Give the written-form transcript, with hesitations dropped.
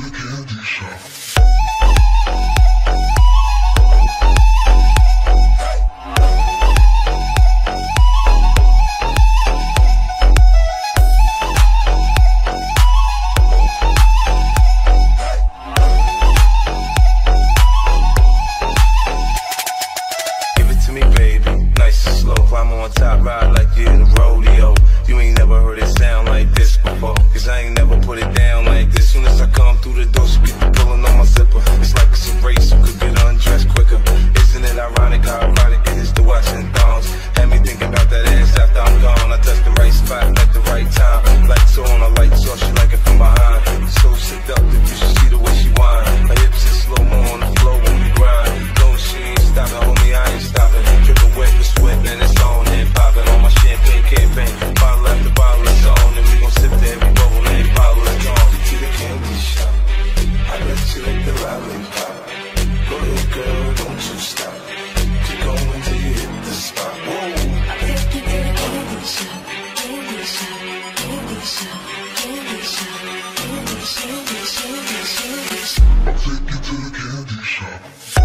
the candy shop. I'm on top, ride like you in a rodeo. You ain't never heard it sound like this before, cause I ain't never put it down like this. Soon as I come through the door, she get the pulling on my zipper. It's like it's a race, you could get undressed quicker. Isn't it ironic how erotic it is to watching thongs? Had me thinking about that ass after I'm gone. I touch the right spot at the right time. Lights on, I lights off, she like it from behind. So seductive, you should see the way she whine. Her hips is slow-mo on the floor when we grind. No, she ain't stopping, homie, I ain't stopping. Dripping wet with sweat, man, it's on and popping on my champagne campaign. Bottle after bottle, it's on, and we gon' sip to every bubble, and every bottle is gone. Get to the candy shop, I let you lick the lollipop. Go ahead, girl, don't you stop. Keep going till you hit the spot. Whoa. Take you to the candy shop, candy shop, candy shop, candy shop, candy shop, candy shop, candy shop. I'll take you to the candy shop.